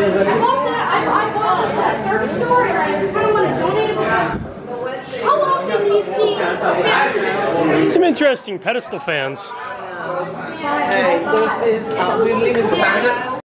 bought this at a thrift store and I kind of want to donate it because how often do you see some interesting pedestal fans. Hey, there's this, we live in the